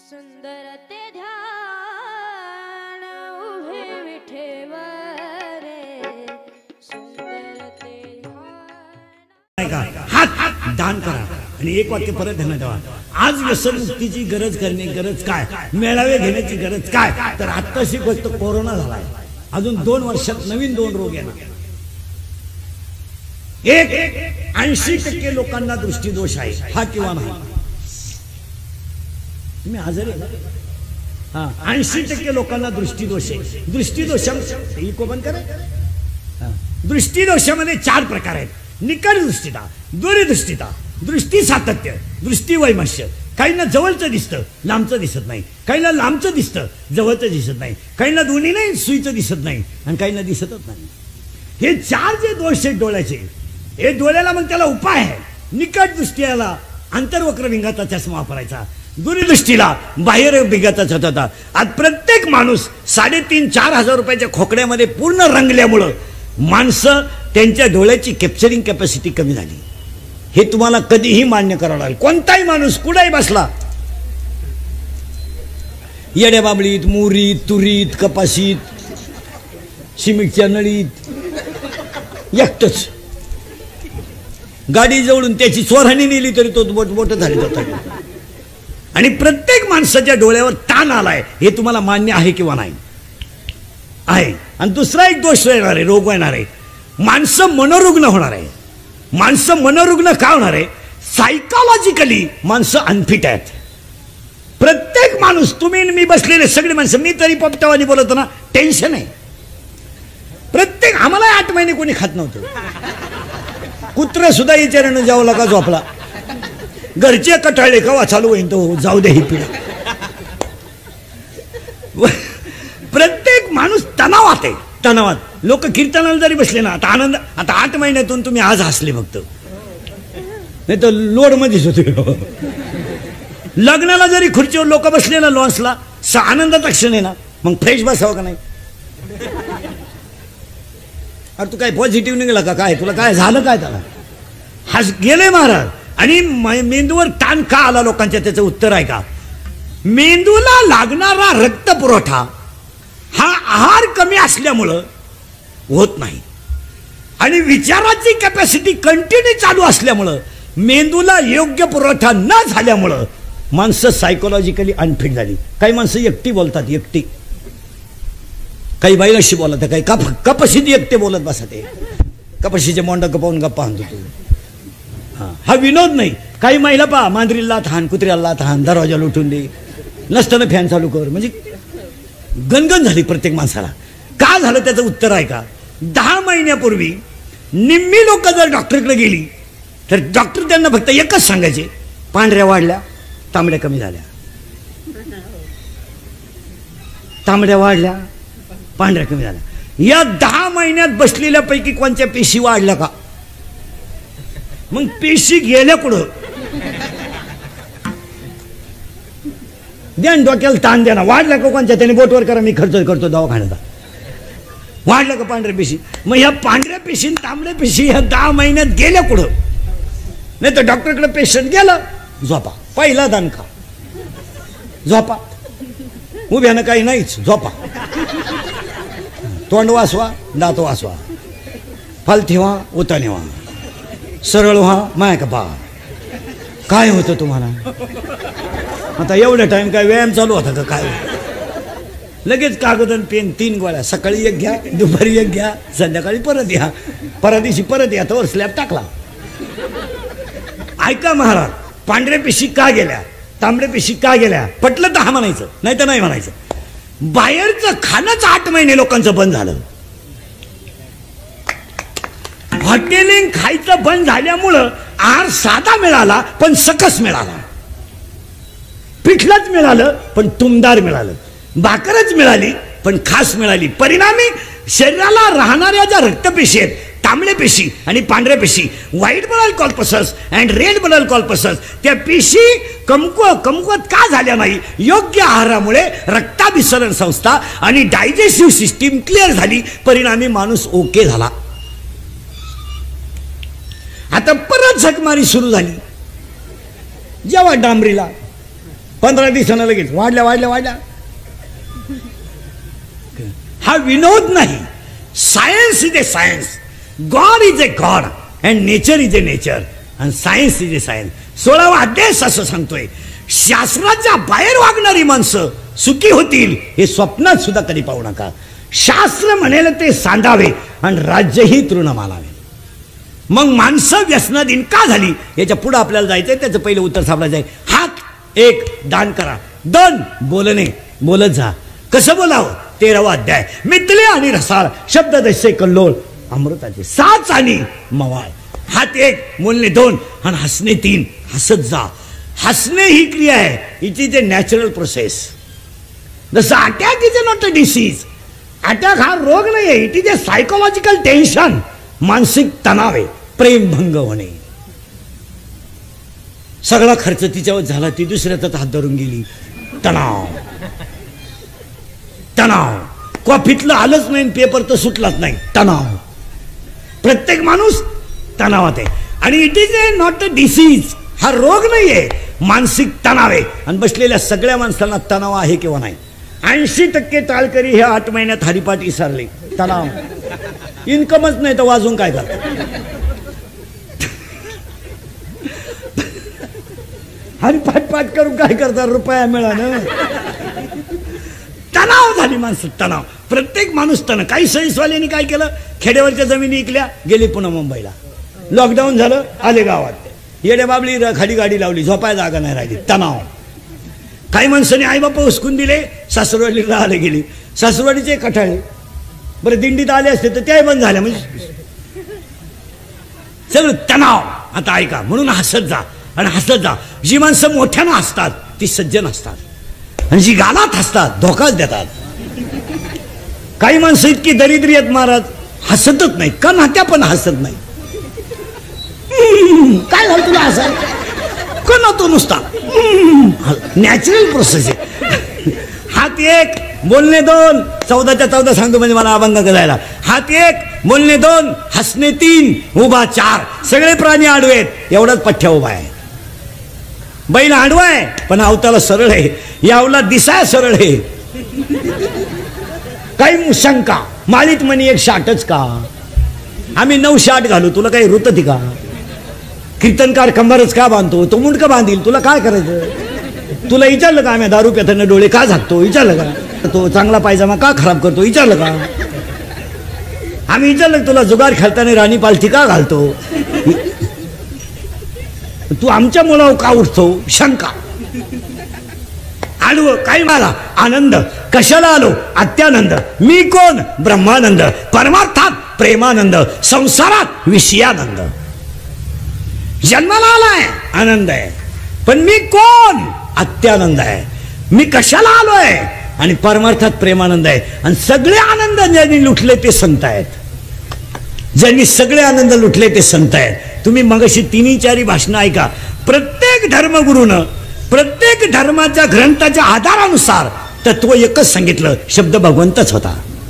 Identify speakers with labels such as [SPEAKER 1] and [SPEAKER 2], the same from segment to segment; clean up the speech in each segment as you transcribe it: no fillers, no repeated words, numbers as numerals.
[SPEAKER 1] सुंदर ते ध्यान उभे विठेवर सुंदर ते ध्यान।
[SPEAKER 2] हात दान करा आणि एक वाक्य परत ध्यानात ठेवा। आज व्यसनमुक्तीची गरज करणे गरज काय, मेळावे घेण्याची गरज काय, तर आत्ताशी गोष्ट कोरोना झालाय, अजून 2 वर्षात नवीन 2 रोग येणार। 80% लोकांना दृष्टीदोष आहे, हा किंवा नाही तुम्ही आजारी हा 80% लोकांना दृष्टीदोष आहे। दृष्टीदोषामध्ये 4 प्रकार आहेत। निकट दृष्टिता, दूरदृष्टिता, दृष्टी सातत्य, दृष्टी वैमनस्य। काहींना जवळचं दिसतं लांबचं दिसत नाही, काहींना लांबचं दिसतं जवळचं दिसत नाही, काहींना दोन्ही नाही सुईचं दिसत नाही आणि काहींना दिसतच नाही। हे 4 जे दोष आहेत डोळ्याचे, हे डोळ्याला मग त्याला उपाय आहे। निकट दृष्टीला अंतर्वक्र भिंगाचा चष्मा वापरायचा, दूरदृष्टीला बाह्य भिंगाचा चष्मा। आज प्रत्येक माणूस 3,500-4 हजार रुपयाच्या खोकड्यामध्ये पूर्ण रंगल्यामुळं माणसं त्यांच्या डोळ्याची कॅप्चरिंग कॅपॅसिटी कमी झाली। हे तुम्हाला कधीही मान्य करावं लागेल। कोणताही माणूस कुठेही बसला, येड्या बाबळीत, मोरीत, तुरीत, कपाशीत, सिमेंटच्या नळीत, एकटच गाडी जवळून त्याची चोराणी नेली तरी तो बोट झाली जातात। आणि प्रत्येक माणसाच्या डोळ्यावर ताण आलाय, हे तुम्हाला मान्य आहे किंवा नाही आहे। आणि दुसरा एक दोष येणार आहे, रोग येणार आहे, माणसं मनोरुग्ण होणार आहे। माणसं मनोरुग्ण का होणार आहे? सायकोलॉजिकली माणसं अनफिट आहेत। प्रत्येक माणूस, तुम्ही मी बसलेले सगळे माणसं, मी तरी पप्टावानी बोलतो ना, टेन्शन आहे प्रत्येक। आम्हाला 8 महिने कोणी खात नव्हतं, कुत्र सुद्धा विचारानं जावं लागा झोपला, घरचे कटाळे कवा चालू होईन तो जाऊ दे ही पिढा। प्रत्येक माणूस तणावात आहे, तणावात। लोक कीर्तनाला जरी बसले ना, आता आनंद, आता 8 महिन्यातून तुम्ही आज हसले फक्त, नाही तर लोड मध्येच होते। लग्नाला जरी खुर्चीवर लोक बसले ना लॉन्सला, आनंदाचा क्षण आहे ना, मग फ्रेश बसावं का नाही? अरे तू काय पॉझिटिव्ह निघाला का, काय तुला काय झालं, काय त्याला हस गेले महाराज। आणि मेंदूवर ताण का आला लोकांच्या, त्याचं उत्तर आहे का? मेंदूला लागणारा रक्त पुरवठा हा आहार कमी असल्यामुळं होत नाही, आणि विचाराची कॅपॅसिटी कंटिन्यू चालू असल्यामुळं मेंदूला योग्य पुरवठा न झाल्यामुळं माणसं सायकोलॉजिकली अनफिट झाली। काही माणसं एकटी बोलतात, एकटी, काही बाईलाशी बोलत, काही कपाशीत एकटे बोलत बसते, कपाशीचे मोंड कपावून गप्पा आणतो तू। हा विनोद नाही। काही महिला पहा, मांजरीला थान, कुत्र्याला थान, दरवाजा लुटून दे, नसताना फॅन चालू कर, म्हणजे गणगण झाली प्रत्येक माणसाला। का झालं त्याचं उत्तर आहे का? 10 महिन्यापूर्वी निम्मी लोक जर डॉक्टरकडे गेली तर डॉक्टर त्यांना फक्त एकच सांगायचे, पांढऱ्या वाढल्या, तांबड्या कमी झाल्या, तांबड्या वाढल्या, पांढऱ्या कमी झाल्या। या 10 महिन्यात बसलेल्यापैकी कोणत्या पेशी वाढल्या का? मग पेशी गेल्या कुठं? द्या डोक्याला ताण द्या ना, वाढल्या का कोणत्या, त्याने बोटवर करा, मी खर्च करतो दवाखान्याचा। वाढल्या का पांढऱ्या पेशी? मग ह्या पांढऱ्या पेशी तांबड्या पेशी ह्या 10 महिन्यात गेल्या कुठं? नाही तर डॉक्टरकडे पेशंट गेला, झोपा, पहिला दान खा, झोपा, उभ्यानं काही नाहीच, झोपा, तोंड वाचवा, दात वाचवा, फालती व्हा, उताने व्हा, सरळ व्हा, माय का पा, काय होतं तुम्हाला? आता एवढा टाइम काय व्यायाम चालू होता का काय? लगेच कागद आणि पेन, 3 गोळ्या, सकाळी 1 घ्या, दुपारी 1 घ्या, संध्याकाळी परत या, परदिवशी परत या, तर स्लॅब टाकला। ऐका महाराज, पांढऱ्या पेशी का गेल्या, तांबड्या पेशी का गेल्या? पटलं तर हा म्हणायचं, नाही तर नाही म्हणायचं। बाहेरचं खाणंच 8 महिने लोकांचं बंद झालं। हॉटेलिंग खायचं बंद झाल्यामुळं आहार साधा मिळाला पण सकस मिळाला, पिठलंच मिळालं पण तुमदार मिळालं, भाकरच मिळाली पण खास मिळाली। परिणामी शरीराला राहणाऱ्या ज्या रक्तपेशी आहेत, तांबड्या पेशी आणि पांढऱ्या पेशी, white blood corpuscles and red blood corpuscles, त्या पेशी कमकुवत का झाल्या नाही? योग्य आहारामुळे रक्ताभिसरण संस्था आणि डायजेस्टिव्ह सिस्टीम क्लिअर झाली, परिणामी माणूस ओके झाला। आता परत झकमारी सुरू झाली, जेव्हा डांबरीला 15 दिवसांना लगेच वाढल्या वाढल्या वाढल्या. हा विनोद नाही. Science is a science, god is a god and nature is a nature and science is a science. 16वा अध्याय असं सांगतोय, शास्त्राच्या बाहेर वागणारी माणसं सुखी होतील हे स्वप्नात सुद्धा कधी पाहू नका. शास्त्र म्हणेल ते सांडावे आणि राज्यही तृण मानावे. मग माणसं व्यसनाधीन का झाली याच्या पुढे आपल्याला जायचंय. त्याचं पहिलं उत्तर सापडायचं आहे. हात 1 दान करा, 2 बोलणे, बोलत जा. कसं बोलावं? 13वा अध्याय. मितले आणि रसाळ शब्द जसे कल्लोळ अमृताचे, 7 आणि मवाळ. हात 1 बोलणे 2 आणि हसणे 3. हसत जा. हसणे ही क्रिया आहे, it is a natural process. जसं attack is a not a disease. Attack हा रोग नाही आहे, it is a psychological tension, मानसिक तणाव आहे, प्रेमभंग होणे. सगळा खर्च तिच्यावर झाला, ती दुसऱ्याचाच हात धरून गेली. तणाव तणाव. कॉफीतलं आलंच नाही, पेपर तर सुटलाच नाही. तणाव. प्रत्येक माणूस तणावात आहे आणि it is a not a disease. हा रोग नाही आहे, मानसिक तणाव आहे. आणि बसलेल्या सगळ्या माणसांना तणाव आहे किंवा नाही. 80% टाळकरी हे 8 महिन्यात हरिपाठ विसरले. तणाव. इन्कमच नाही तर वाजून काय करतात? हरिपाठ पाठ करून काय करतात? रुपया मिळालं. तणाव झाली माणसं. तणाव. प्रत्येक माणूस तणाव. काही सहीसवाल्यांनी काय केलं, खेड्यावरच्या जमिनी विकल्या, गेली पुन्हा मुंबईला. लॉकडाऊन झालं, आले गावात. येड्या बाबली खाली गाडी लावली, झोपाय जागा नाही राहिली. तणाव. काही माणसाने आई बापा हुसकून दिले, सासूरवाडीला राहायला गेली. सासूरवाडीचे कठाळे. बरं दिंडीत आले असते तर त्याही बंद झाल्या. म्हणजे सगळं तणाव. आता ऐका, म्हणून हसत जा आणि हसत जा. जी माणसं मोठ्यानं हसतात ती सज्जन असतात आणि जी गालात हसतात धोकाच देतात. काही माणसं इतकी दरिद्री आहेत महाराज, हसतच नाही. का नात्या पण हसत नाही. काय झालं तुला हसाय? का ना तो नुसता नॅचरल प्रोसेस आहे. हात 1 बोलणे 2. 14च्या 14 सांगतो म्हणजे मला अभंग करायला. हात 1 बोलणे 2 हसणे 3 उभा 4. सगळे प्राणी आडवे आहेत, एवढाच पठ्ठ्या उभा आहे. बैल आडवा आहे पण अवताला सरळ आहे, यावला दिसाय सरळ आहे. काही शंका, माळीत म्हणे 1 शाटच का? आम्ही 9 शाट घालू, तुला काही रुतती का? कीर्तनकार कंबरच का बांधतो? तो मुंडकं बांधील, तुला काय करायचं? तुला विचारलं का आम्ही दारू पिताना डोळे का झाकतो? विचारलं का? तो चांगला पायजामा का खराब करतो? विचारलं का? आम्ही विचारलं तुला जुगार खेळताना राणी पालथी का घालतो? तू आमच्या मुलावर का उठतो? शंका. आलो काय मला आनंद, कशाला आलो? अत्यानंद. मी कोण? ब्रह्मानंद. परमार्थात प्रेमानंद, संसारात विषयानंद. जन्माला आलाय आनंद आहे, पण मी कोण? अत्यानंद आहे. मी कशाला आलोय? आणि परमार्थात प्रेमानंद आहे. आणि सगळे आनंद ज्यांनी लुटले ते संत आहेत. ज्यांनी सगळे आनंद लुटले ते संत आहेत. तुम्ही मगाशी 3-4 भाषणं ऐका. प्रत्येक धर्मगुरूनं प्रत्येक धर्माच्या ग्रंथाच्या आधारानुसार तत्व एकच सांगितलं, शब्द भगवंतच होता.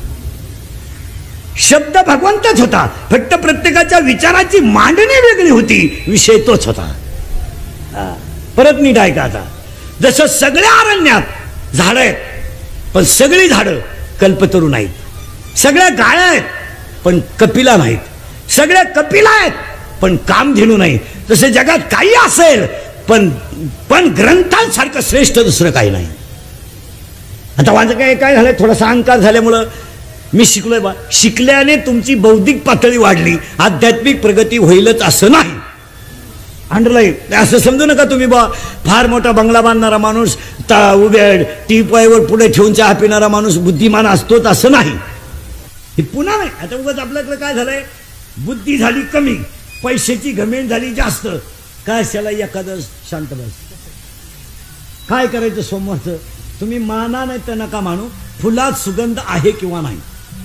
[SPEAKER 2] शब्द भगवंतच होता, फक्त प्रत्येकाच्या विचाराची मांडणी वेगळी होती, विषय तोच होता. परत नीट ऐका आता. जसं सगळ्या अरण्यात झाडं आहेत पण सगळी झाडं कल्पतरू नाहीत. सगळ्या गाया आहेत पण कपिला नाहीत. सगळ्या कपिला आहेत पण कामधेनू नाही. तसे जगात काही असेल पण ग्रंथांसारखं श्रेष्ठ दुसरं काही नाही. आता माझं काय झालंय, थोडासा अहंकार झाल्यामुळं मी शिकलोय बा. शिकल्याने तुमची बौद्धिक पातळी वाढली, आध्यात्मिक प्रगती होईलच असं नाही. अंडरलाईन असं समजू नका तुम्ही बा. फार मोठा बंगला बांधणारा माणूस, उभ्या टीपायवर पुढे ठेवून चहा पिणारा माणूस बुद्धिमान असतोच असं नाही. हे पुन्हा नाही. आता उगाच आपल्याकडे काय झालंय, बुद्धी झाली कमी, पैशाची घमेंड झाली जास्त. काय त्याला एखादं शांत बस. काय करायचं सोमवारचं? तुम्ही माना नाही तर नका मानू, फुलात सुगंध आहे किंवा नाही.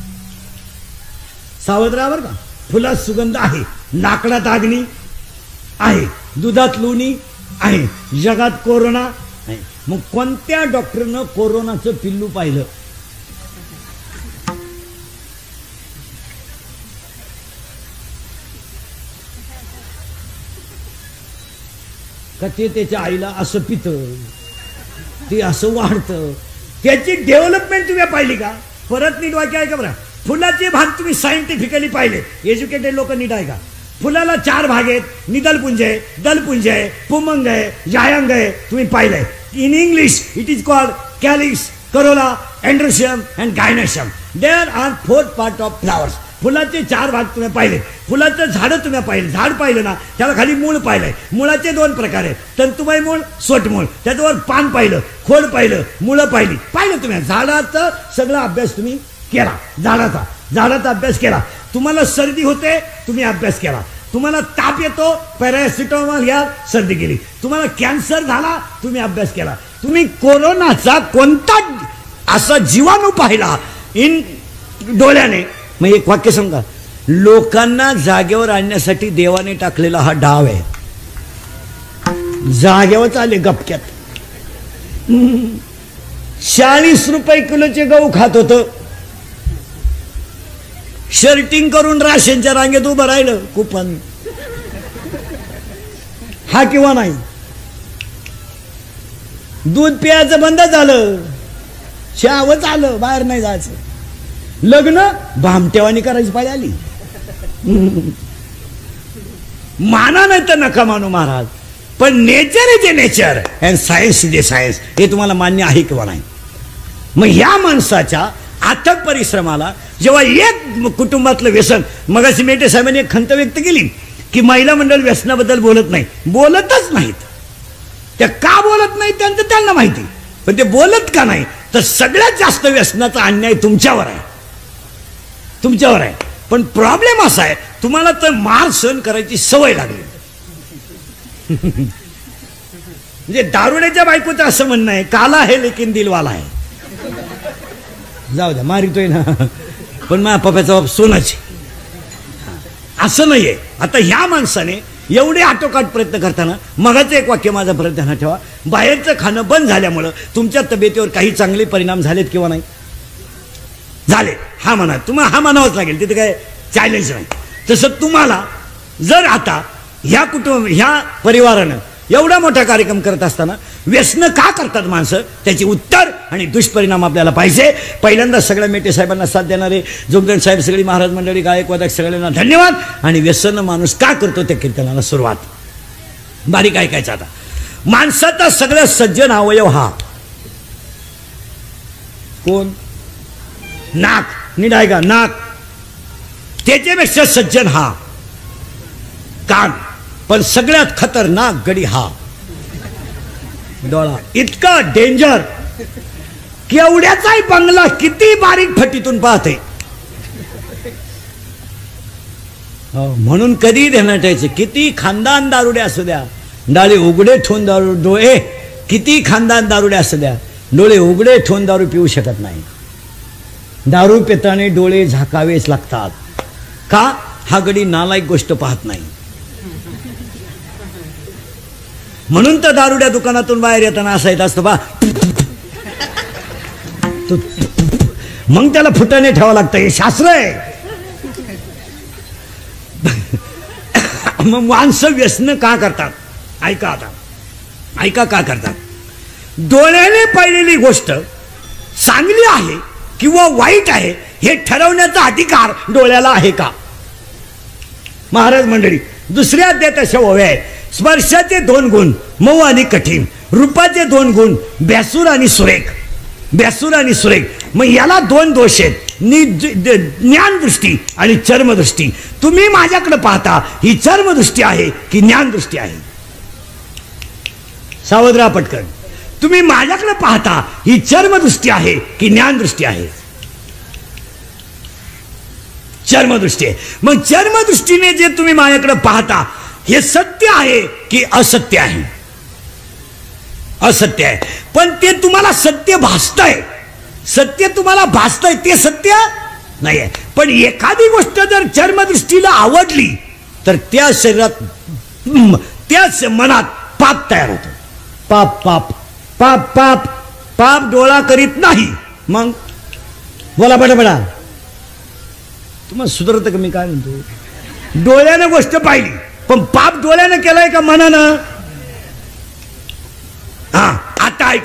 [SPEAKER 2] सावध राहा बरं का. फुलात सुगंध आहे, लाकडात अग्नी आहे, दुधात लोणी आहे, जगात कोरोना आहे. मग कोणत्या डॉक्टरनं कोरोनाचं पिल्लू पाहिलं? का ते त्याच्या आईला असं पितं? ते असं वाढतं. त्याची डेव्हलपमेंट तुम्ही पाहिली का? परत नीट वाक्य आहे का बरं. फुलाचे भाग तुम्ही सायंटिफिकली पाहिले, एज्युकेटेड लोक नीट आहे का? फुलाला 4 भाग आहेत. निदलपुंज आहे, दलपुंज आहे, पुमंग आहे, जायांग आहे. तुम्ही पाहिलंय. In English it is called calyx, corolla, androecium and gynoecium. There are 4 part of flowers. फुलाचे 4 भाग तुम्ही पाहिले. फुलाचं झाड तुम्ही पाहिलं. झाड पाहिलं ना, त्याला खाली मूळ पाहिलंय. मुळाचे 2 प्रकार आहेत, तंतुमय मूळ, सोटमूळ. त्याच्यावर पान पाहिलं, खोड पाहिलं, मुळं पाहिलं तुम्ही. झाडाचा सगळा अभ्यास तुम्ही केला. झाडाचा अभ्यास केला. तुम्हाला सर्दी होते, तुम्ही अभ्यास केला. तुम्हाला ताप येतो, पॅरासिटामॉल घ्या, सर्दी गेली. तुम्हाला कॅन्सर झाला, तुम्ही अभ्यास केला. तुम्ही कोरोनाचा कोणता असा जीवाणू पाहिला इन डोळ्याने. मग एक वाक्य सांगा, लोकांना जागेवर आणण्यासाठी देवाने टाकलेला हा डाव आहे. जागेवर आले गपक्यात. 40 रुपये किलोचे गहू खात होतं. शर्टिंग करून राशनच्या रांगेत उभं राहिलं. कुपन हा किंवा नाही. दूध प्यायचं बंद झालं, चहावच आलं, बाहेर नाही जायचं. लग्न भामटेवानी करायची पाळी आली. माना नाही तर नका मानू महाराज, पण nature is a nature and science is a science. हे तुम्हाला मान्य आहे किंवा नाही? मग ह्या माणसाच्या अथक परिश्रमाला जेव्हा एक कुटुंबातलं व्यसन, मगाशी मेटे साहेबांनी एक खंत व्यक्त केली की महिला मंडळ व्यसनाबद्दल बोलत नाही. बोलतच नाहीत. त्या का बोलत नाही त्यांचं त्यांना माहिती, पण ते बोलत का नाही? तर सगळ्यात जास्त व्यसनाचा अन्याय तुमच्यावर आहे. पण प्रॉब्लेम असा आहे, तुम्हाला तर मार सहन करायची सवय लागली. म्हणजे दारुड्याच्या बायकोचं असं म्हणणं आहे, काला आहे लेकिन दिलवाला आहे. जाऊ द्या, मारितोय ना, पण माझ्या पप्याचा बाप सोनाची. असं नाहीये. आता ह्या माणसाने एवढे आटोकाट प्रयत्न करताना, मगाचं एक वाक्य माझा परत ध्यानात ठेवा, बाहेरचं खाणं बंद झाल्यामुळं तुमच्या तब्येतीवर काही चांगले परिणाम झालेत किंवा नाही? झाले. हा म्हणा, तुम्हाला हा म्हणावंच लागेल, तिथे काय चॅलेंज नाही. तसं तुम्हाला जर आता ह्या परिवारानं एवढा मोठा कार्यक्रम करत असताना व्यसन का करतात माणसं, त्याची उत्तर आणि दुष्परिणाम आपल्याला पाहिजे. पहिल्यांदा सगळ्या मेटे साहेबांना साथ देणारे जोगदंड साहेब, सगळी महाराज मंडळी, गायक वादक सगळ्यांना धन्यवाद. आणि व्यसन माणूस का करतो त्या कीर्तनाला सुरुवात. बारीक ऐकायचं आता. माणसाचा सगळ्यात सज्जन अवयव हा कोण? नाक. नीट आहे का? नाक. त्याच्यापेक्षा सज्जन हा कान. पण सगळ्यात खतरनाक गडी हा डोळा. इतका डेंजर की एवढ्याचाही बंगला किती बारीक फटीतून पाहते. म्हणून कधी ध्यानात ठेवायचं, किती खानदान दारुडे असू द्या, डोळे उघडे ठेवून दारू, डोळे किती खानदान दारुडे असू द्या, डोळे उघडे ठेवून दारू पिऊ शकत नाही. दारू पिताने डोळे झाकावेच लागतात. का? हा गडी नालायक गोष्ट पाहत नाही. म्हणून तर दारुड्या दुकानातून बाहेर येताना असं येत असतं बा, मग त्याला फुटाने ठेवावं लागतं. हे शास्त्र आहे. मग माणसं व्यसन का करतात? ऐका आता, ऐका का करतात. डोळ्याने पाहिलेली गोष्ट चांगली आहे किंवा वाईट आहे हे ठरवण्याचा अधिकार डोळ्याला आहे का? महाराज मंडळी, दुसऱ्या अध्यायात अशा ओव्या आहे. स्पर्शाचे 2 गुण, मऊ आणि कठीण. रूपाचे 2 गुण, बेसूर आणि सुरेख. बेसूर आणि सुरेख. मग याला 2 दोष आहेत, ज्ञानदृष्टी आणि चर्मदृष्टी. तुम्ही माझ्याकडे पाहता ही चर्मदृष्टी आहे की ज्ञानदृष्टी आहे? सावध राहा पटकन. तुम्ही माझ्याकडे पाहता ही चर्मदृष्टी आहे की ज्ञानदृष्टी आहे? चर्मदृष्टी आहे. मग चर्मदृष्टीने जे तुम्ही माझ्याकडे पाहता हे सत्य आहे की असत्य आहे? असत्य आहे. पण ते तुम्हाला सत्य भासतंय. सत्य तुम्हाला भासतंय ते सत्य नाही आहे. पण एखादी गोष्ट जर चर्मदृष्टीला आवडली तर त्या शरीरात, त्याच मनात पाप तयार होतो. पाप पाप पाप पाप पाप डोळा करीत नाही. मग बोला बडा तुम्हाला सुधरत का मी काय म्हणतो? डोळ्यानं गोष्ट पाहिली, पण पाप डोळ्यानं केलाय का मनानं? हा, आता ऐका.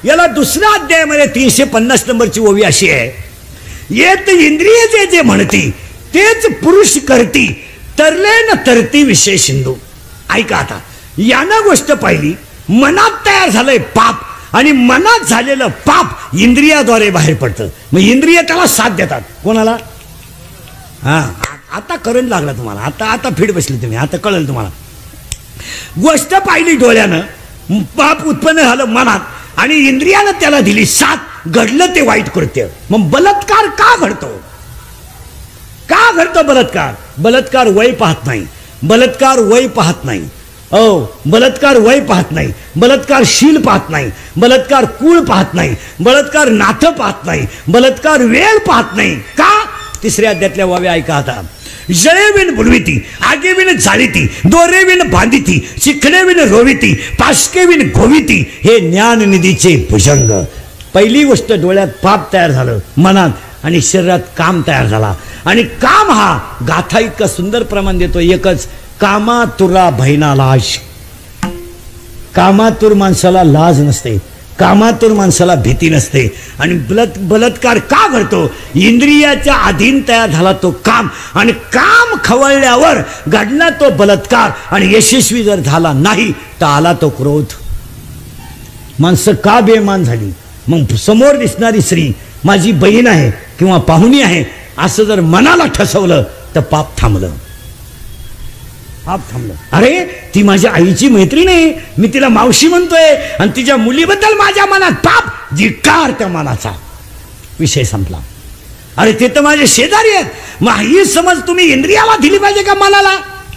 [SPEAKER 2] याला दुसऱ्या अध्यायामध्ये 350 नंबरची ओवी अशी आहे, येत इंद्रिय जे जे म्हणती तेच पुरुष करती, तरले न तरती विषय सिंधू. ऐका आता, यानं गोष्ट पाहिली, मनात तयार झालंय पाप आणि मनात झालेलं पाप इंद्रियाद्वारे बाहेर पडतं. मग इंद्रिय त्याला साथ देतात. कोणाला? हा, आता करंट लागला तुम्हाला, आता फीड बसली तुम्ही, आता कळलं तुम्हाला. गोष्ट पाहिली डोळ्यानं, पाप उत्पन्न झालं मनात आणि इंद्रियानं त्याला दिली साथ, घडलं ते वाईट कृत्य. मग बलात्कार का घडतो? का घडतो बलात्कार? बलात्कार वय पाहत नाही, बलात्कार वय पाहत नाही, बलात्कार वय पाहत नाही, बलात्कार शील पाहत नाही, बलात्कार कुळ पाहत नाही, बलात्कार नातं पाहत नाही, बलात्कार वेळ पाहत नाही. का? तिसऱ्या अध्यायातल्या वाव्या ऐका आता. जळे विण बुडविती, आगे विण जाळीती, दोरे विण बांधिती, चिखले विण रोविती, पाशके विण गोविती, हे ज्ञाननिधीचे भुजंग. पहिली गोष्ट, डोळ्यात पाप तयार झालं मनात आणि शरीरात काम तयार झाला. आणि काम हा गाथा इतका सुंदर प्रमाण देतो एकच, कामातुरा भैना लाज. कामातुर माणसाला लाज नसते, कामातूर माणसाला भीती नसते. आणि बलात्कार का घडतो? इंद्रियाच्या अधीन तयार झाला तो काम, आणि काम खवळल्यावर घडला तो बलात्कार, आणि यशस्वी जर झाला नाही तर आला तो क्रोध. माणसं का बेमान झाली? मग समोर दिसणारी स्त्री माझी बहीण आहे किंवा पाहुणी आहे असं जर मनाला ठसवलं तर पाप थांबलं, पाप थांबलं. अरे ती माझ्या आईची मैत्रीण आहे, मी तिला मावशी म्हणतोय, आणि तिच्या मुलीबद्दल माझ्या मनात पाप, धिक्कार त्या मनाचा, विषय संपला. अरे ते तर माझे शेजारी आहेत. मग ही समज तुम्ही इंद्रियाला दिली पाहिजे का मनाला?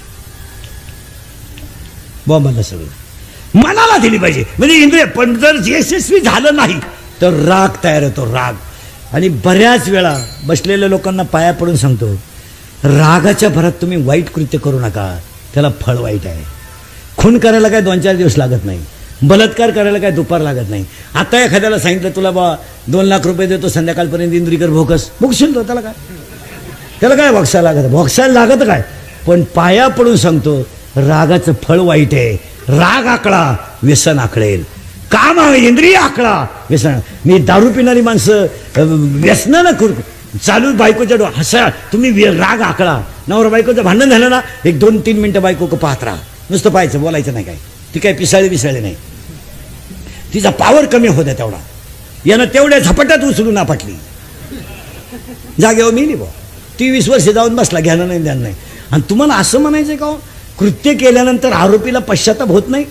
[SPEAKER 2] मला सगळं मनाला दिली पाहिजे. म्हणजे इंद्रिय, पण जर यशस्वी झालं नाही तर राग तयार होतो, राग. आणि बऱ्याच वेळा बसलेल्या लोकांना पाया पडून सांगतो, रागाच्या भरात तुम्ही वाईट कृत्य करू नका, त्याला फळ वाईट आहे. खून करायला काय 2-4 दिवस लागत नाही, बलात्कार करायला काय दुपार लागत नाही. आता एखाद्याला सांगितलं तुला बा 2 लाख रुपये देतो संध्याकाळपर्यंत इंद्रिकर भोकस, भोगशील तो. त्याला काय भोगसायला लागत? भोगसायला लागत काय? पण पाया पडून सांगतो, रागाचं फळ वाईट आहे. राग आकळा, व्यसन आकळेल. काम इंद्रिय आकळा, व्यसन. मी दारू पिणारी माणसं व्यसनानं करू चालू बायकोच्या हसा, तुम्ही राग आकळा. नवरा बायकोचं भांडण झालं ना, 1-2-3 मिनिटं बायको पाहत राहा, नुसतं पाहायचं, बोलायचं नाही. काय ती काय पिसाळी नाही, तिचा पावर कमी होता तेवढा. यानं तेवढ्या झपाट्यात उचलून आपटली, जागेवर मिली बा. ती 20 वर्ष जाऊन बसला, घ्यायला नाही द्यायला नाही. आणि तुम्हाला असं म्हणायचं का, कृत्य केल्यानंतर आरोपीला पश्चाताप होत नाही?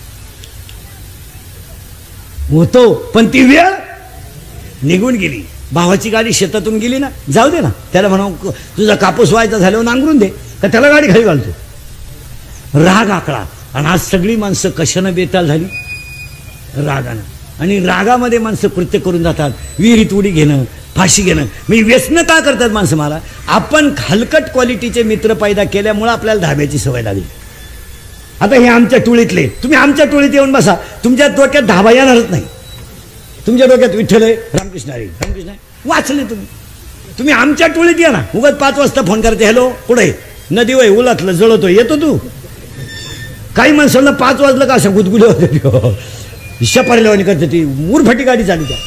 [SPEAKER 2] होतो, पण ती वेळ निघून गेली. भावाची गाडी शेतातून गेली ना, जाऊ दे ना, त्याला म्हणा तुझा कापूस व्हायचा झाल्यावर नांगरून दे, का त्याला गाडी खाली घालतो? राग आकळा. आणि आज सगळी माणसं कशानं बेताल झाली? रागानं. आणि रागामध्ये माणसं कृत्य करून जातात. विहिरीत उडी घेणं, फाशी घेणं. मी व्यसन का करतात माणसं? मला आपण हलकट क्वालिटीचे मित्र पैदा केल्यामुळे आपल्याला धाब्याची सवय लागली. आता हे आमच्या टोळीतले, तुम्ही आमच्या टोळीत येऊन बसा, तुमच्या डोक्यात धाबा येणारच नाही. तुमच्या डोक्यात विठ्ठल आहे, रामकृष्ण आहे, रामकृष्ण आहे, वाचले तुम्ही. तुम्ही आमच्या टोळीत या ना. उगाच 5 वाजता फोन करते, हॅलो पुढे नदी वय उलातलं जळतो, येतो तू. काही माणसांना 5 वाजलं का अशा गुदगुल्या होते, शपारीलावानी करते, ती मूरफाटी गाडी चालली त्या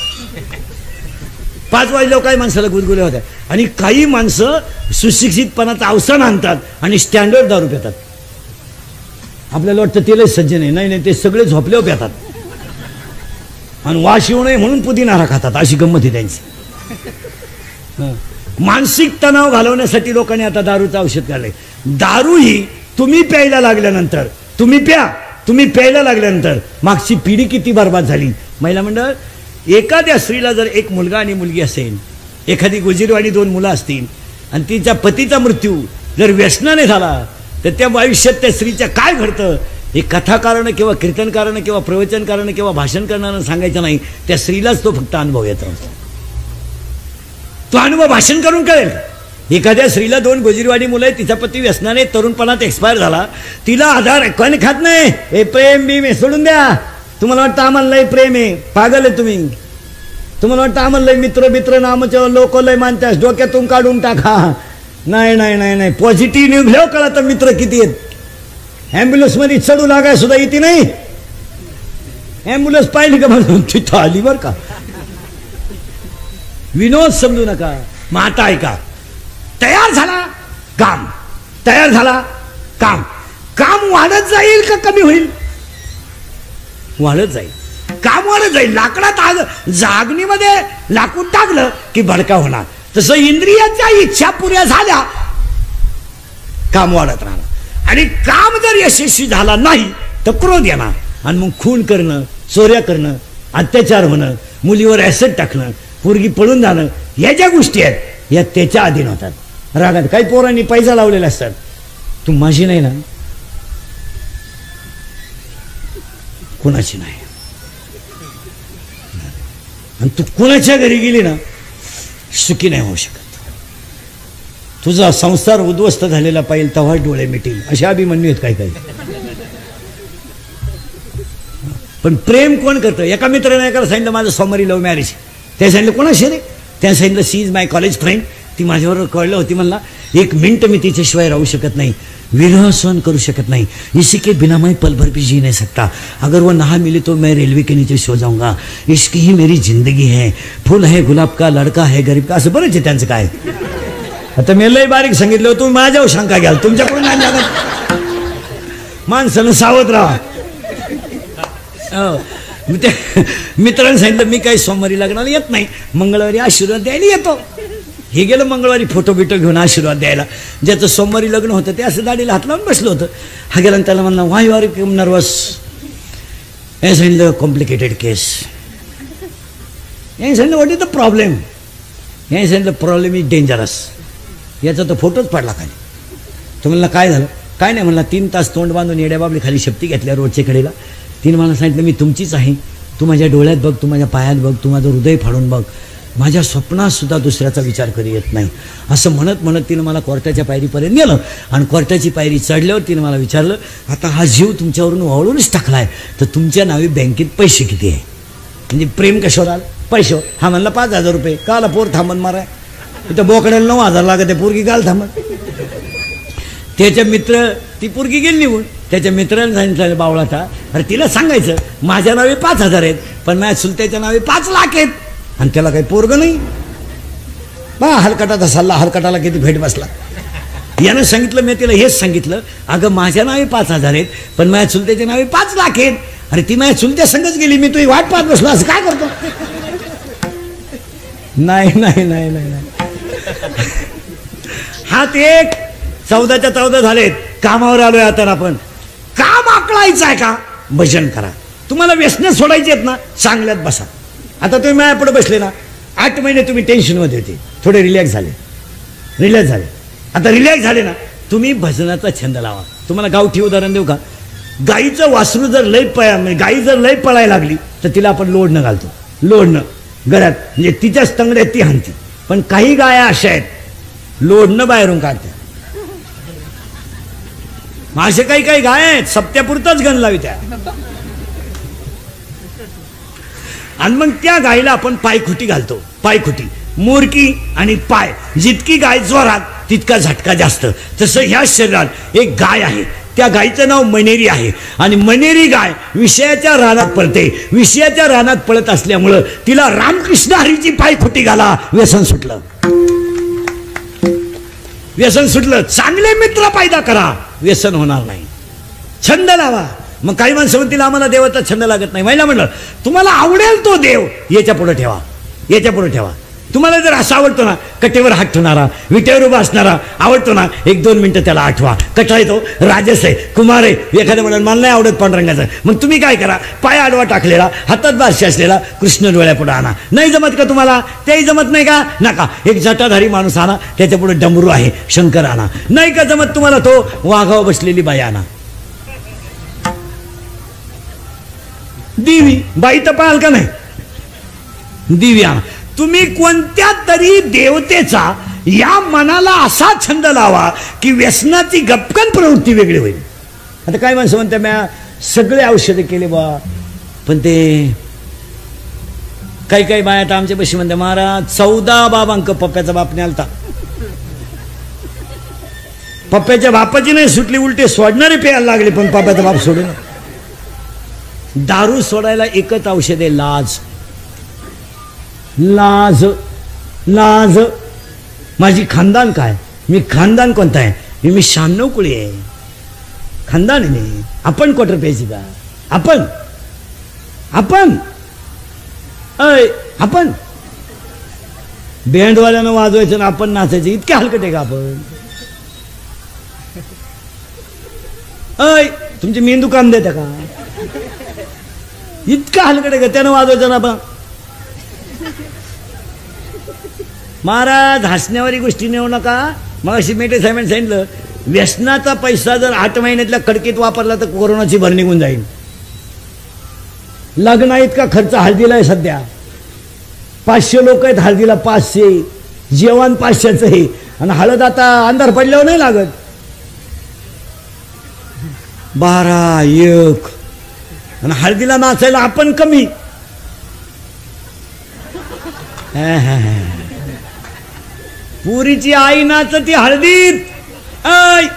[SPEAKER 2] 5 वाजल्यावर काही माणसाला गुदगुल्या होत्या. आणि काही माणसं सुशिक्षितपणाचं अवसान आणतात आणि स्टँडर्ड दारू पितात. आपल्याला वाटतं तेलच सज्जन आहे, नाही, ते सगळे झोपल्यावर पितात आणि वास येऊ नये म्हणून पुदिना खातात. अशी गंमत आहे त्यांची. मानसिक तणाव घालवण्यासाठी लोकांनी आता दारूचं औषध काढलंय. दारू ही तुम्ही प्यायला लागल्यानंतर, तुम्ही प्यायला लागल्यानंतर मागची पिढी किती बर्बाद झाली. महिला मंडळ, एखाद्या स्त्रीला जर एक मुलगा आणि मुलगी असेल, एखादी गुजरवाणी 2 मुलं असतील, आणि तिच्या पतीचा मृत्यू जर व्यसनाने झाला तर त्या आयुष्यात त्या स्त्रीच्या काय घडतं हे कथाकारानं किंवा कीर्तनकारानं किंवा प्रवचनकारानं किंवा भाषण करणारं सांगायचं नाही. त्या स्त्रीलाच तो फक्त अनुभव येतो. तो अनुभव भाषण करून कळेल. एखाद्या स्त्रीला 2 गोजीरवाडी मुलं आहे, तिचा पती व्यसनाने तरुणपणात एक्सपायर झाला, तिला आधार कोणी खात नाही, हे प्रेम बी सोडून द्या. तुम्हाला वाटतं आम्हाला लय प्रेम आहे, पागल आहे तुम्ही. तुम्हाला वाटतं आम्हाला लय मित्र नामचं लोक लय मानतात, डोक्यातून काढून टाका. नाही, पॉझिटिव्ह निघल्यावर कळतं मित्र किती आहेत. ॲम्ब्युलन्समध्ये चढू लागाय सुद्धा येते नाही. ॲम्ब्युलन्स पाहिली का म्हणून तिथं आली बरं का. विनोद समजू नका. मग आता ऐका, तयार झाला काम, तयार झाला काम, काम वाढत जाईल का कमी होईल? वाढत जाईल. काम वाढत जाईल. लाकडात आग, जागणीमध्ये लाकूड टाकलं की भडका होणार. तसं इंद्रियाच्या इच्छा पुऱ्या झाल्या काम वाढत राहणार. आणि काम जर यशस्वी झाला नाही तर क्रोध येणार. आणि मग खून करणं, चोऱ्या करणं, अत्याचार होणं, मुलीवर ऍसिड टाकणं, पोरगी पळून जाणं, या ज्या गोष्टी आहेत या त्याच्या अधीन होतात. रागात काही पोरांनी पैसा लावलेला असतात. तू माझी नाही ना, कुणाची नाही. आणि तू कुणाच्या घरी गेली ना सुखी नाही होऊ शकत. तुझा संसार उद्ध्वस्त झालेला पाहिजे तेव्हा डोळे मिटेल, अशा अभिमन्यू आहेत काही काही. पण प्रेम कोण करतं? एका मित्राने एकाला सांगितलं माझं सोमवारी लव्ह मॅरेज. त्या सांगितलं कोणाशी रे? त्या सांगितलं she is my college friend. ती माझ्याबरोबर कळलं होती. म्हणला 1 मिनिट मी तिच्याशिवाय राहू शकत नाही, विरह सहन करू शकत नहीं, इसी के बिना मैं पल भर भी जी नहीं सकता, अगर वो ना मिले तो मैं रेलवे के नीचे सो जाऊंगा, इसकी ही मेरी जिंदगी है, फूल है गुलाब का, लड़का है गरीब का. असं बरंच आहे त्यांचं. काय आता मी लय बारीक सांगितलं, तुम्ही माझ्यावर शंका घ्याल, तुमच्याकडून नाही लागत. माणसानं सावध राहा. मित्रांनी सांगितलं मी काही सोमवारी लग्नाला येत नाही, मंगळवारी आशीर्वाद द्यायला येतो. हे गेलं मंगळवारी फोटो बिटो घेऊन आशीर्वाद द्यायला. ज्याचं सोमवारी लग्न होतं ते असं दाढीला हात लावून बसलं होतं. हा गेला त्याला म्हणला व्हाय यू आर नर्वस. हे सांगितलं कॉम्प्लिकेटेड केस. हे सांगितलं व्हॉट इज द प्रॉब्लेम. हे सांगितलं प्रॉब्लेम इज डेंजरस. याचा तर फोटोच पडला खाली. तो म्हणला काय झालं? काय नाही म्हणला 3 तास तोंड बांधून येड्या बाबली खाली शक्ती घेतल्या रोडच्या कडेला. तिने मला सांगितलं मी तुमचीच आहे, तू माझ्या डोळ्यात बघ, तू माझ्या पायात बघ, तू माझं हृदय फाडून बघ, माझ्या स्वप्नात सुद्धा दुसऱ्याचा विचार करी येत नाही. असं म्हणत म्हणत तिनं मला कोर्टाच्या पायरीपर्यंत नेलं. आणि कोर्टाची पायरी चढल्यावर तिनं मला विचारलं आता हा जीव तुमच्यावरून वाळूनच टाकला आहे तर तुमच्या नावे बँकेत पैसे किती आहे? म्हणजे प्रेम कशावर आलं? पैशावर. हा म्हणला 5,000 रुपये. काला पोर थांबन माराय, इथं बोकड्याला 9,000 लागत आहे, पोरगी काल थांबत. त्याच्या मित्र, ती पोरगी गेली निघून. त्याच्या मित्राने सांगितलं बावळाटा, अरे तिला सांगायचं माझ्या नावे 5,000 आहेत पण माझ्या चुलत्याच्या नावे 5 लाख आहेत आणि त्याला काही पोरग नाही. बा हलकटाचा सल्ला, हलकटाला किती भेट बसला. यानं सांगितलं, मी तिला हेच सांगितलं, अगं माझ्या नावे 5,000 आहेत पण माझ्या चुलत्याच्या नावे 5 लाख आहेत. अरे ती माझ्या चुलत्या संगच गेली, मी तुझी वाट पाहत बसलो, असं काय करतो? नाही नाही नाही नाही नाही. हा ते 14च्या 14 झालेत. कामावर आलोय आता आपण. काम आकळायचं आहे का? भजन करा. तुम्हाला व्यसनं सोडायची आहेत ना, चांगल्यात बसा. आता तुम्ही माझ्यापुढे बसले ना, 8 महिने तुम्ही टेन्शनमध्ये होते, थोडे रिलॅक्स झाले, रिलॅक्स झाले. आता रिलॅक्स झाले ना, तुम्ही भजनाचा छंद लावा. तुम्हाला गावठी उदाहरण देऊ का? गाईचं वासरू जर गाई जर लय पळायला लागली तर तिला आपण लोडणं घालतो. लोडणं गळ्यात, म्हणजे तिच्याच तंगड्यात ती हाणते. पण काही गाया अशा आहेत लोडणं बाहेरून काढतात. असे काही काही गाय आहेत सप्त्यापुरताच गण लावी त्या. आणि मग त्या गायीला आपण पायखुटी घालतो. पायखुटी, मोरकी आणि पाय. जितकी गाय जोरात तितका झटका जास्त. तसं ह्या शरीरात एक गाय आहे, त्या गायीचं नाव मनेरी आहे. आणि मनेरी गाय विषयाच्या रानात पळते. विषयाच्या रानात पळत असल्यामुळं तिला रामकृष्ण हरीची पायखुटी घाला, व्यसन सुटलं. व्यसन सुटलं. चांगले मित्र पैदा करा, व्यसन होणार नाही. छंद लावा. मग काही माणसं म्हणतील आम्हाला देवाचा छंद लागत नाही. महिला म्हणलं तुम्हाला आवडेल तो देव याच्या पुढे ठेवा, याच्या पुढे ठेवा. तुम्हाला जर असं आवडतो ना, कटेवर हात ठेवणारा, विटेवर उभा असणारा आवडतो ना, 1-2 मिनिटं त्याला आठवा. कटा येतो, राजस आहे, कुमार आहे. एखाद्या म्हणून मला नाही आवडत पांडुरंगाचं. मग तुम्ही काय करा, पाय आडवा टाकलेला, हातात बारशी असलेला कृष्ण डोळ्यापुढे आणा. नाही जमत का तुम्हाला? तेही जमत नाही का? नका. एक जटाधारी माणूस आणा, त्याच्या पुढे डमरू आहे, शंकर आणा. नाही का जमत तुम्हाला, तो वाघावर बसलेली बाई आणा. देवी बाई तर पाहाल का नाही? देवी आणा. तुम्ही कोणत्या तरी देवतेचा या मनाला असा छंद लावा की व्यसनाची गपकन प्रवृत्ती वेगळी होईल. आता काय माणसं म्हणते म्या सगळे औषधे केले बा, पण ते काही काही बाया आता आमच्या बशी म्हणते महाराज 14 बाबांक पप्प्याचा बापने आलता. पप्प्याच्या बापाची नाही सुटली, उलटे सोडणारे प्यायला लागले, पण पप्प्याचा बाप सोडे. दारू सोडायला एकच औषध आहे, लाज. लाज लाज. माझी खानदान काय, मी खानदान कोणता आहे, मी 96 कुळी आहे, खानदान आहे मी. आपण क्वार्टर प्यायची का, आपण आपण अय आपण बँडवाल्यानं वाजवायचं ना आपण नाचायचं, इतके हलकट आहे का आपण. अय तुमचे मेंदू काम देता का, इतका हलकट आहे का त्यानं वाजवायचं ना आपण. महाराज हसण्यावारी गोष्टी नेऊ नका. मग अशी मेटे साहेबांनी सांगितलं, व्यसनाचा पैसा जर 8 महिन्यातल्या कडकीत वापरला तर कोरोनाची भर निघून जाईल. लग्न इतका खर्च हळदीला आहे सध्या, 500 लोक आहेत हळदीला, 500 जेवण 500चं आहे. आणि हळद आता अंधार पडल्यावर नाही लागत, 12, 1. आणि हळदीला नाचायला आपण कमी. पुरीची आई नाचती हळदीत, ऐ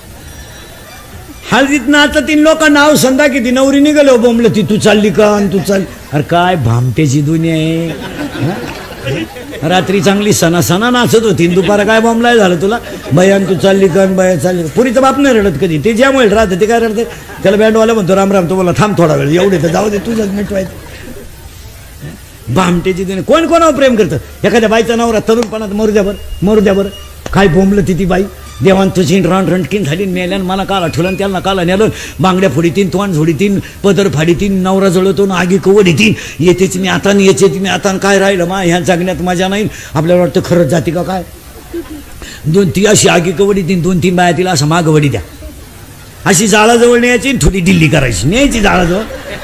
[SPEAKER 2] हळदीत नाचती. लोक नाव संधा किती नवरी निघालो बोंबलं ती, तू चालली का तू चाल. अरे काय भामटेची दुनिया आहे. रात्री चांगली सणा नाचत होती, दुपारा काय बोंबलाय झालं तुला, बयान तू चालली का, बया चालली. पुरीचं बाप नाही रडत कधी, ते ज्यामुळे राहतं ते काय रडते. त्याला बँडवाला म्हणतो राम राम, तो बोला थांब थोडा वेळ, एवढे तर जाऊ दे तुझंच मिटवायचं. भामटेची दुनिया. कोण कोणावर प्रेम करतं. एखाद्या बाईचा नवरा तरुणपणात मरू द्या बरं. काय बोंबलं ती बाई, देवान तुझी रणरणकीन झाली, मेल्यान मला काला ठेवलं, त्याला काला नेलं, बांगड्या फोडीतीन, तोंड झोडीतीन, पदर फाडीतीन, नवरा जळतो, आगी कवडीतीन, येतेच मी आता याचे तिने आता काय राहिलं मा, ह्या जगण्यात मजा नाही. आपल्याला वाटतं खरंच जाते का काय. 2-3 अशी आगी कवडीतीन, 2-3 बाया तिला असं मागं वडी द्या, अशी जाळाजवळ न्यायची, थोडी दिल्ली करायची, न्यायची जाळाजवळ.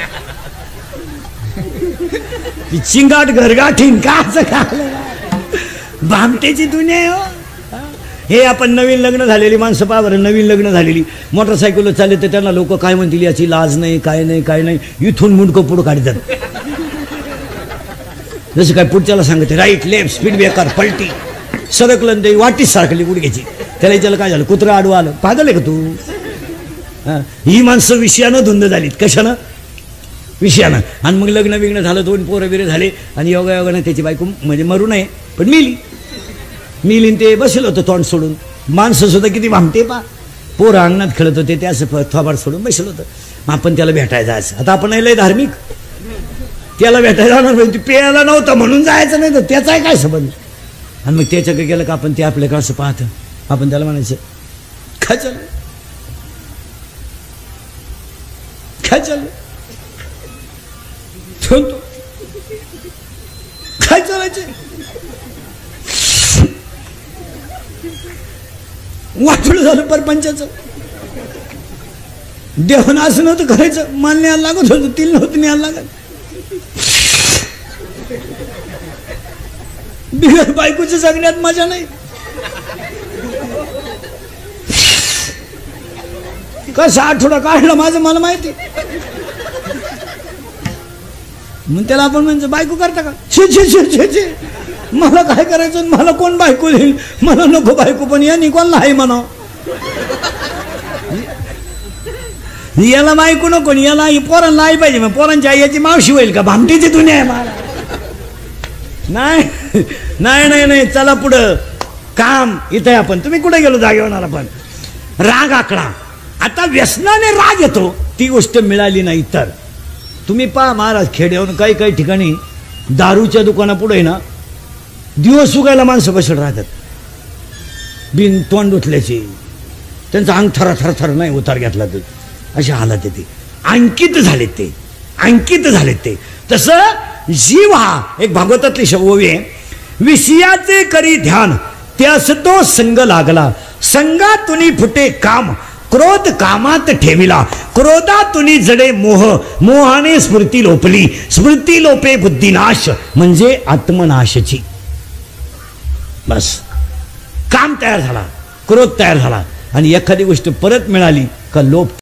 [SPEAKER 2] चिंगाट घरगाठीन का भामटेची दुनिया हो. हे आपण नवीन लग्न झालेली माणसं पहा बरं, नवीन लग्न झालेली मोटरसायकल चालले तर त्यांना लोक काय म्हणतील, याची लाज नाही, काय नाही काय नाही, इथून मुंडकं पुढं काढतात. जसं काय पुढच्याला सांगते राईट लेफ्ट स्पीड ब्रेकर पलटी, सरकलं ते वाटीच सारखली गुडघ्याची. त्याला याच्याला काय झालं, कुत्रं आडवं आलं, पागल आहे का तू. ही माणसं विषयानं धुंद झालीत, कशानं, विषयानं. आणि मग लग्न बिग्न झालं, 2 पोरं बिरं झाले, आणि योगायोगानं त्याची बायको म्हणजे मरू नये पण मिली ते बसेल होतं तोंड सोडून. माणसं सुद्धा किती भामटे पा, पोरं अंगणात खेळत होते, ते असं थोबाड सोडून बसेल होतं. मग आपण त्याला भेटायला जायचं. आता आपण लय धार्मिक, त्याला भेटायला जाणार म्हणजे पेयाला नव्हतं म्हणून जायचं नाही तर त्याचा काय संबंध. आणि मग त्याच्याकडे गेलं का आपण ते आपल्याकडे असं पाहतं, आपण त्याला म्हणायचं काय चाललं, काय चाललं, काय चालायचं, वाटलं झालं परपंचाचं. देवानं असं नव्हतं करायचं, माल न्यायला लागत होतं, तिल नव्हतं न्यायला लागत. बिगर बायकोच्या जगण्यात मजा नाही. कसा आठवडा काढला माझं मला माहिती. मग त्याला आपण म्हणजे बायको करता का, छे छे छे छे छे, मला काय करायचं, मला कोण बायको देईल, मला नको बायको, पण या निकोनला आहे म्हणा, याला बायको नको, याला पोरांना आई पाहिजे. मग पोरांची आई याची मावशी होईल का, भामटीची दुनिया आहे मला. नाही नाही नाही नाही, चला पुढं काम. इथे आपण तुम्ही कुठे गेलो जागेवर आपण. राग आकडा, आता व्यसनाने राग येतो, ती गोष्ट मिळाली नाही तर. तुम्ही पहा महाराज, खेड्यावरून काही काही ठिकाणी दारूच्या दुकानापुढे ना दिवस उगायला माणसं बसत राहतात, बिन तोंड उठल्याची, त्यांचं अंग थर नाही उतार घेतला तर अशी हालत येते. अंकित झालेत ते. तसं जीव हा एक भागवतातली शब्दोवी आहे, विषयाचे करी ध्यान त्यास तो संग लागला, संगातुनी फुटे काम, क्रोध कामात ठेविला, क्रोधातुनी जडे मोह, मोहाने स्मृती लोपली, स्मृती लोपे बुद्धिनाश, म्हणजे आत्मनाशाची. बस काम तयार झाला, क्रोध तयार झाला, आणि एखादी गोष्ट परत मिळाली का लोप